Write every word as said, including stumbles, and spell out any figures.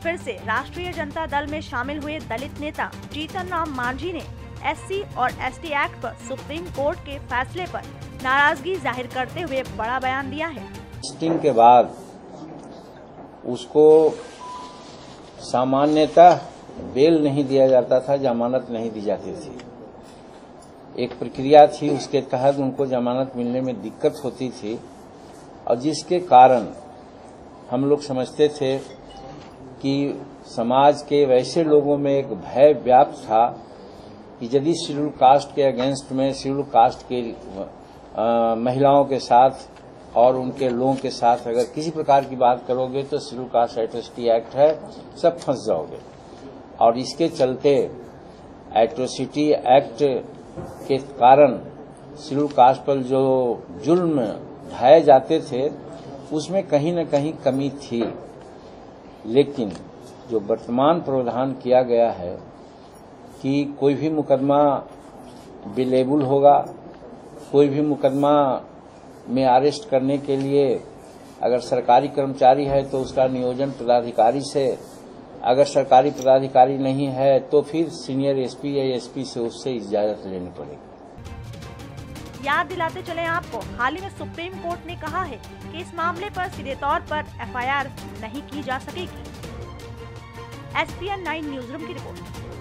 फिर से राष्ट्रीय जनता दल में शामिल हुए दलित नेता जीतन राम मांझी ने एससी और एसटी एक्ट पर सुप्रीम कोर्ट के फैसले पर नाराजगी जाहिर करते हुए बड़ा बयान दिया है। टेस्टिंग के बाद उसको सामान्यतः बेल नहीं दिया जाता था, जमानत नहीं दी जाती थी। एक प्रक्रिया थी, उसके तहत उनको जमानत मिलने में दिक्कत होती थी और जिसके कारण हम लोग समझते थे कि समाज के वैसे लोगों में एक भय व्याप्त था कि यदि शेड्यूल कास्ट के अगेंस्ट में शेड्यूल कास्ट के आ, महिलाओं के साथ और उनके लोगों के साथ अगर किसी प्रकार की बात करोगे तो शेड्यूल कास्ट एट्रोसिटी एक्ट है, सब फंस जाओगे। और इसके चलते एट्रोसिटी एक्ट के कारण शेड्यूल कास्ट पर जो जुल्म ढाए जाते थे उसमें कहीं न कहीं कमी थी। लेकिन जो वर्तमान प्रावधान किया गया है कि कोई भी मुकदमा बिलेबल होगा, कोई भी मुकदमा में अरेस्ट करने के लिए अगर सरकारी कर्मचारी है तो उसका नियोजन पदाधिकारी से, अगर सरकारी पदाधिकारी नहीं है तो फिर सीनियर एसपी या एसपी से उससे इजाजत लेनी पड़ेगी। याद दिलाते चले आपको, हाल ही में सुप्रीम कोर्ट ने कहा है कि इस मामले पर सीधे तौर पर एफ आई आर नहीं की जा सकेगी। S P N nine news room की रिपोर्ट।